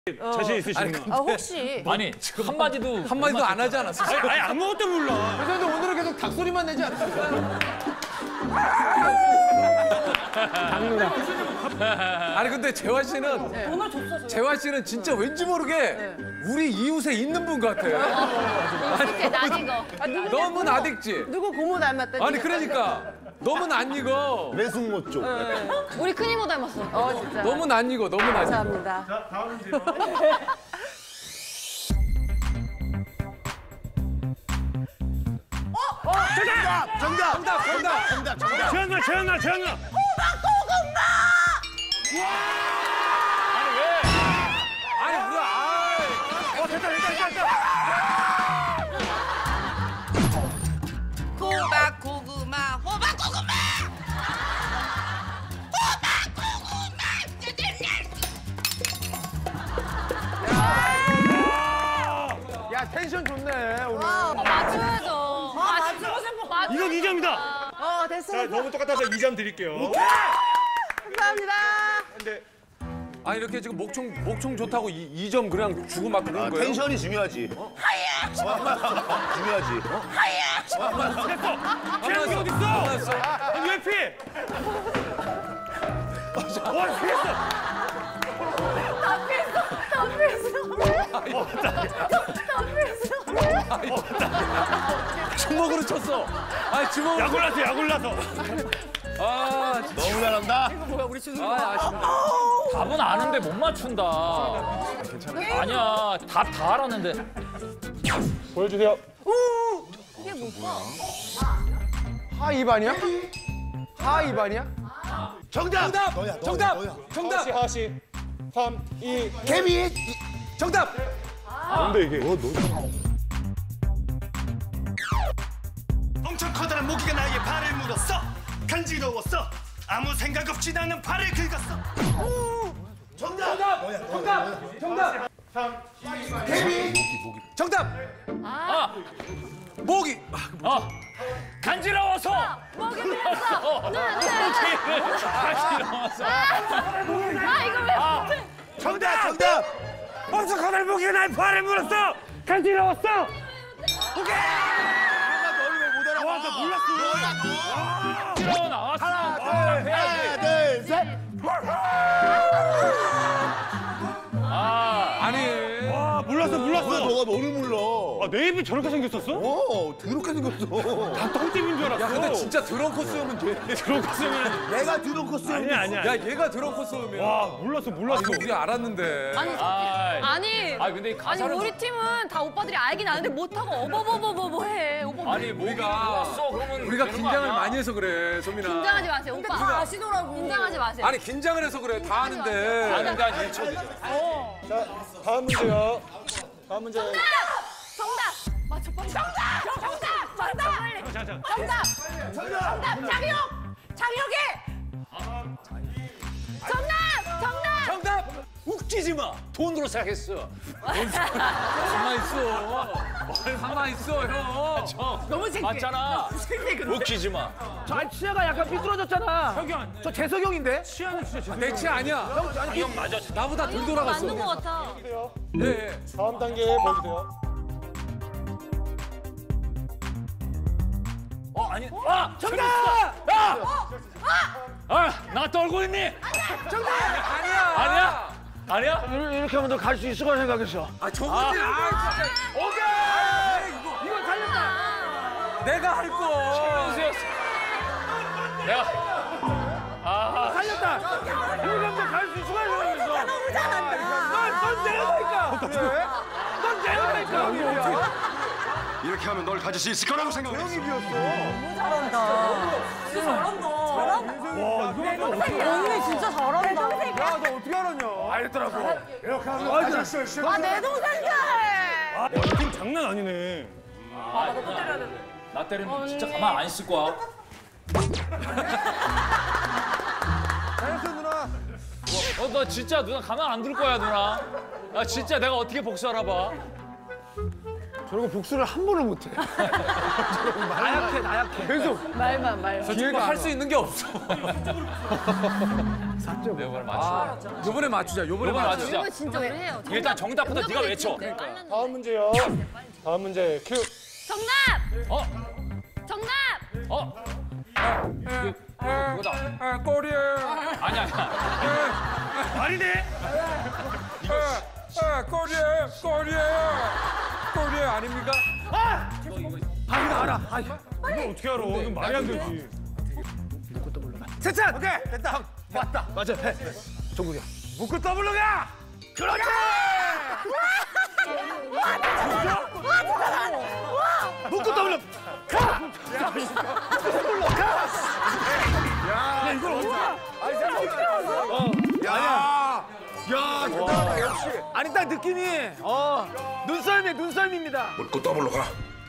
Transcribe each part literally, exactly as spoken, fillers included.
자신 있으시구나. 아, 혹시 아니 지금 한마디도 한마디도 안 하지 않았어? 아니, 아니 아무것도 몰라. 그래서 오늘은 계속 닭소리만 내지 않았을까? 아니 근데 재화 씨는 네. 재화 씨는 진짜 왠지 모르게 네. 우리 이웃에 있는 분 같아. 이렇게 낯익어. 아, 누구, 너무 낯익지? 누구 고모 닮았다. 아니 그러니까 너무 낯익어. 외숙모 쪽. 우리 큰 이모 닮았어. 어 진짜. 너무 낯익어. 너무 낯익어. 감사합니다. 자, 다음 문제요. 정답! 정답! 정답 정답. 정답! 정답! 재현아, 재현아, 재현아. 아니 왜? 아니 뭐야? 아이. 어, 됐다, 됐다, 됐다, 됐다. 호박 고구마 호박 고구마 호박 고구마 야 텐션 좋네 오늘. 맞춰야죠. 아, 맞추고 싶어. 맞. 이건 이 점이다. 어 자, 됐습니다. 너무 똑같아서 이 점 드릴게요. 감사합니다. 근데 아 이렇게 지금 목총 목총 좋다고 이 점 그냥 주고 막 그런 아, 거예요? 텐션이 중요하지. 중요하지. 재현이 어디 있어? 아니, 왜 피해? 와, 피했어. 다 피했어. 다 피했어. 다 피했어. 주먹으로 쳤어. 아 주먹으로. 약 올라서, 약 올라서. 아 진짜. 너무 잘한다. 아 아쉽네. 답은 아는데 못 맞춘다. 아니야 답 다 알았는데. 보여주세요. 이게 뭘까? 하 이 반이야? 하 이 반이야? 정답! 정답! 너야, 너야, 정답! 너야. 정답! 하시, 하시. 삼, 이. 개미! 정답! 뭔데 이게? 뭐, 너. 엄청 커다란 모기가 나의 발을 물었어. 간지러웠어. 아무 생각 없이 나는 발을 긁었어. 정답! 정답! 정답! 개미! 정답! 아, 모기! 어 간지러워서. 먹이 피했어. 눈, 눈. 간지러워서. 아 이거 왜? 정답! 정답! 엄청 커다란 모기가 나의 발을 물었어. 간지러웠어. 너를 왜 못 알아봐? 와, 나 몰랐어. 간지러워 나왔어. 하나, 둘, 셋! 아 아니. 와, 몰랐어, 왜 몰랐어. 너가 너를 몰라? 아, 내 입이 저렇게 생겼었어? 어, 더럽게 생겼어. 다 똥집인 줄 알았어. 야 근데 진짜 드럼 코스면 돼. 그런 거 쓰면. 내가 드론 코스. 아니야, 아니야. 야 얘가 드럼 코스면. 와, 몰랐어, 몰랐어. 이거 우리 알았는데. 아니 아이. 아니. 아 근데 이 아니 가사를 우리 팀은 다 오빠들이 알긴 아는데 못하고 어버버버버버 해. 오빠 아니 모기가 우리가- 물었어 그러면 우리가 되는 거 긴장을 아니야? 많이 해서 그래, 소민아. 긴장하지 마세요. 오빠 다 아시더라고. 긴장하지 마세요. 아니 긴장을 해서 그래, 다 아는데. 아는데 한 일 초 뒤. 자, 다음 문제요. 다음 문제. 정답. 맞춰 빨리. 정답. 정답. 정답. 빨리. 자, 자. 정답. 정답. 장혁. 장혁이. 정답. 정답. 정답! 웃기지 마. 돈으로 생각했어. 가만 있어. 가만 있어, 형. 너무 창피해. 맞잖아. 웃기지 마. 저 치아가 약간 삐뚤어졌잖아. 석연. 저 재석형인데? 치아는 진짜 죄송해요. 내 치 아니야. 형 맞아. 나보다 덜 맞는 돌아갔어. 거 같아. 예, 예. 다음 단계 보여주세요. 어 아니. 아 정답. 야. 아나 떨고 있니? 아니야. 아니야? 아니야? 이렇게 하면 너 갈 수 있을 거라 생각했어. 아, 저거지. 아, 진짜. 오케이! 이거, 이거 살렸다. 내가 할 거. 선수였어. 내가 아 살렸다. 이렇게 하면 너 갈 수 있을 거라 생각했어. 너무 잘한다. 넌, 넌 내려가니까. 넌 내려가니까. 이렇게 하면 널 가질 수 있을 거라고 생각했어. 언니 진짜 잘한다. 야, 너 어떻게 알았냐? 알겠더라고. 이렇게 하면 널 가질 수 있을 거라고. 내 동생이야. 아, 이 팀 장난 아니네. 나 때리면 진짜 가만 안 있을 거야. 잘했어, 누나. 어, 너 진짜 누나 가만 안 둘 거야 누나. 나 진짜 내가 어떻게 복수하나 봐. 저런 거 복수를 한 번을 못 해. 나약해, 나약해. 계속. 말만 말. 기회가 할 수 있는 게 없어. 이번에 맞추자. 요번에 맞추자. 요번에 이번에 맞추자. 맞추자. 이거 진짜 왜 해요? 일단 정답부터 네가 외쳐. 다음 문제요. 다음 문제 큐. 정답! 어? 정답! 어? 그거다. 아, 꼬리에. 아니야, 아니야. 아니네. 아, 꼬리에, 꼬리에. 꼬리에 아닙니까? 아, 이거 알아. 아, 이거. 어떻게 알아? 이건 말이 안 되지. 세찬! 오케이, 됐다. 맞다. 맞아, 해. 종국이야. 묶고 더블로 가! 그렇지! 묶고 더블로 가! 묶고 더블로 가! 야, 이걸 어떻게 아니, 야, 야, 야, 대단하다, 역시. 아니, 딱 느낌이, 어, 눈썰미, 눈썰미입니다. 묶고 더블로 가.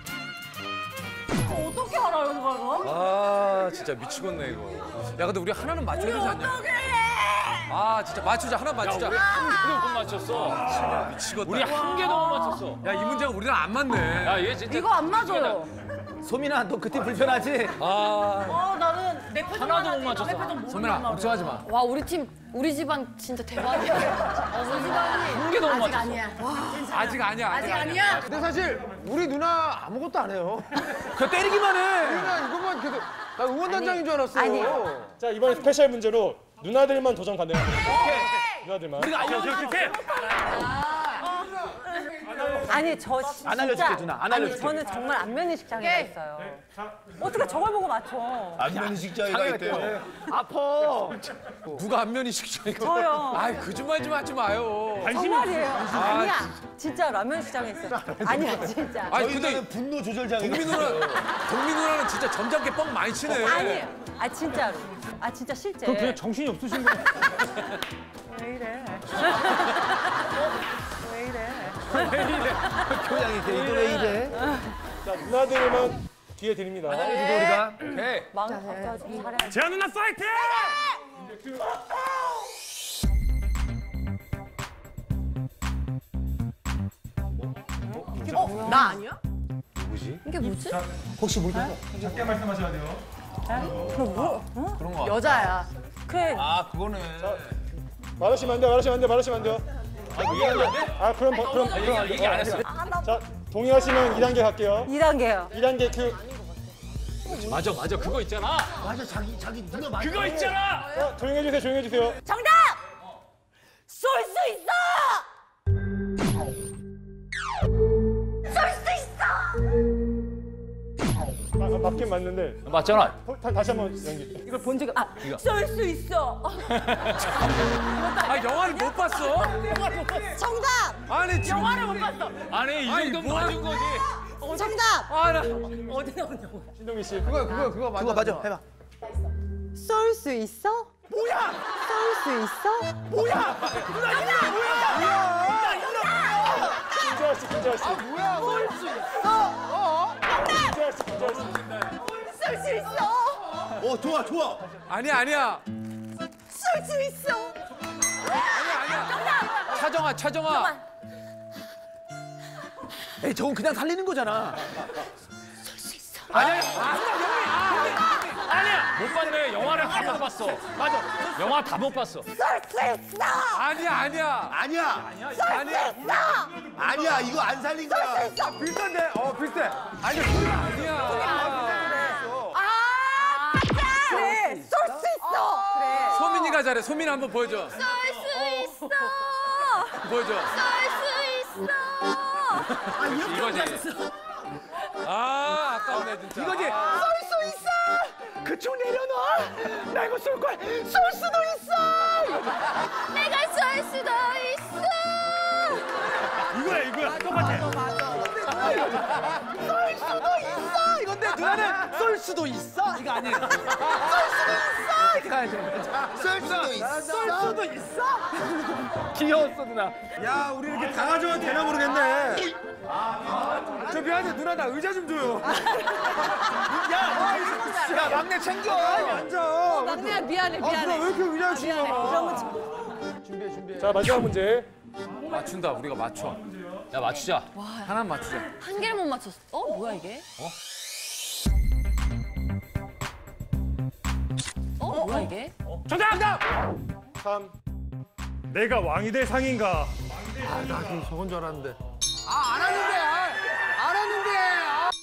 어떻게 알아요, 이거? 아, 진짜 미치겠네, 이거. 야, 근데 우리 하나는 맞춰야 되지 않냐? 아, 진짜 맞추자. 하나 맞추자. 우리 한 개도 못 맞췄어. 미치겠다. 우리 한 개도 못 맞췄어. 야, 이 문제가 우리랑 안 맞네. 야, 얘 진짜. 이거 안 맞아요. 소민아, 너 그때 불편하지? 아, 어, 나는 내 표정 하나도 못 맞췄어. 소민아, 걱정하지 마. 와, 우리 팀, 우리 집안 진짜 대박이야. 어, 우리 집안이 한 개도 못 아직 맞췄어. 아니야. 와, 아직 아니야. 아직 아니야. 근데 사실 우리 누나 아무것도 안 해요. 그 때리기만 해. 우리가 이것만 계속 나 응원단장인 줄 알았어. 아니. 자, 이번에 스페셜 문제로 누나들만 도전 가능합니다. 오케이. 누나들만. 우리가 알려줄게. 오케이. 아니 저 진짜 안 알려줄게, 누나. 안 알려줄게. 아니 저는 정말 안면인식 장애가 있어요. 어떻게 저걸 보고 맞춰? 안면식 장애가 있대요. 아파. 누가 안면이식 장애가. 저요. 아이, 거짓말 좀 하지 마요. 정말이에요. 아니야. 진짜 안면인식 장애 있어. 아니야 진짜. 아니, 저희 근데 누나는 분노 조절 장애. 동민 누나, 동민 누나는 진짜 점잖게 뻥 많이 치네. 아니. 아 진짜로. 아 진짜 실제. 그냥 정신이 없으신 거야. 왜 이래? 왜 이래? 교양이 돼. 이거 왜 이래? 자, 누나들만 기회 드립니다. 알려주고 우리가. 오케이. 마음 갖다 좀 잘해. 재한 누나 파이팅! 어, 나 아니야? 이게 뭐지? 혹시 모르겠어. 작게 말씀하셔야 돼요. 그런 거. 여자야. 그래. 아, 그거는. 말하시면 안 돼요. 말하시면 안 돼요. 말하시면 안 돼요. 이게 안 돼? 아, 그럼 버- 그럼 그럼 안 돼요. 얘기 안 했어. 자, 동의하시면 이 단계 갈게요. 이 단계요. 이 단계 큐. 맞아, 맞아. 그거 있잖아. 맞아, 자기 자기 누나 맞아. 그거 있잖아. 자, 조용해 주세요. 조용해 주세요. 정답! 쏠 수 있어! 쏠 수 있어! 아, 아, 맞긴 맞는데. 맞잖아. 어, 다, 다시 한번 연기. 이걸 본 적이 아, 쏠 수 있어. 아, 영화를 못 봤어? 정답! 아니, 지금. 영화를 못 봤어. 아니, 이 아니, 정도면 뭐야? 맞은 거지. 정답! 아, 나. 어디 나오냐고. 신동희 씨. 그거 그거 그거 맞아. 그거 맞아. 해봐. 쏠 수 있어? 뭐야? 쏠 수 있어? 뭐야? 누나 이거 뭐야? 뭐야? 김재하 씨, 김재하 씨. 뭐야? 쏠수 있어? 어? 김재하 씨, 김재하 씨. 쏠 수 있어! 어, 좋아, 좋아. 아니야, 아니야. 쏠 수 있어! 아니야, 아니야. 차정아, 차정아. 에이, 저건 그냥 살리는 거잖아. 아니야. 아니야. 못 봤네. 영화를 다 못 봤어. 맞아. 영화 다 못 봤어. 쏠 수 있어! 아니야, 아니야. 아니야. 아니야. 아니야. 이거 안 살린 거야. 비슷한데? 어, 비슷해. 아니, 아니야. 아! 그래. 쏠 수 있어! 그래. 소민이가 잘해. 소민 한번 보여줘. 쏠 수 있어! 보여줘. 쏠 수 있어! 이거지. 아, 아깝네, 진짜. 이거지? 아. 쏠 수 있어! 그쪽 내려놔! 나 이거 쏠 거야! 쏠 수도 있어! 내가 쏠 수도 있어! 이거야, 이거야. 똑같아. 쏠 수도 있어! 이건데 누나는 쏠 수도 있어? 이거 아니에요. 쏠 수도 있어! 이렇게 가야 돼. 쏠 수도 있어. 쏠 수도 있어? 귀여웠어, 누나. 야, 우리 이렇게 다 가져도 되나 모르겠네. 저 미안해, 누나 나 의자 좀 줘요. 야, 야, 막내 챙겨. 앉아. 막내야 미안해 아, 누나 왜 이렇게 의자를 치는 거야? 준비해, 준비해. 자, 마지막 문제. 맞춘다, 우리가 맞춰. 야 맞추자. 하나 맞추자. 한 개를 못 맞췄어. 어? 뭐야 이게? 어? 뭐야 이게? 정답! 삼. 내가 왕이 될 상인가? 나 지금 저건 줄 알았는데. 아 알았는데. 아, 알았는데. 아.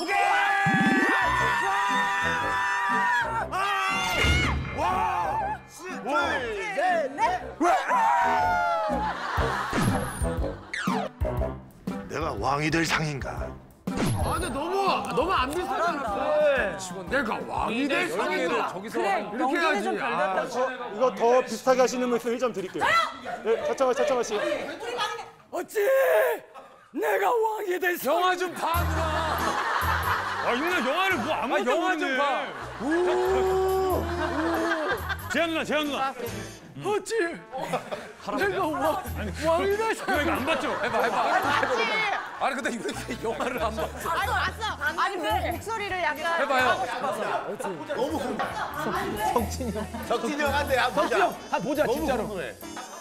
내가 왕이 될 상인가? 아 근데 너무 너무 안 비슷하지 않았어? 내가 왕이 될 상인가? 저기서 그래, 이렇게 연기는 해야지. 좀 아, 별로였다. 이거 더 비슷하게 하시는 분 있으면 일 점 드릴게요. 네, 차창화 차창화 씨. 어찌 내가 왕이 될 상? 영화 좀 봐 누나. 아 이거 영화를 뭐 아 아무것도 영화 좀 봐. 재현 누나, 재현 누나. 어찌 내가 왕 왕이 될 상. 이거 이거 안 봤죠? 해봐 해봐. 아니 근데 왜 영화를 안 봐? 왔어 왔어. 아니 왜 목소리를 약간 해봐요. 석진이 형한테 한 보자. 한 보자 진짜로. 궁금해.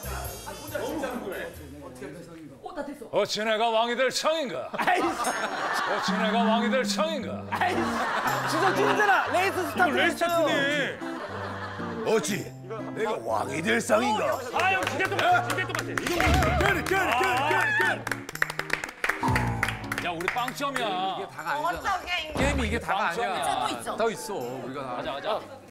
어찌 내가 왕이 될 상인가? 어찌 내가 왕이 될 상인가? 진짜 찌르잖아. 레이스 이거 스타트. 레이스타트네. 어찌 내가 왕이 될 상인가? 아 형 진짜 똑같아, 진짜 똑같아. 이거 야 우리 빵점이야. 다가 아니잖아. 게임이 이게 다가 아니야. 또 있어. 더 있어. 우리가 다. 가자 가자.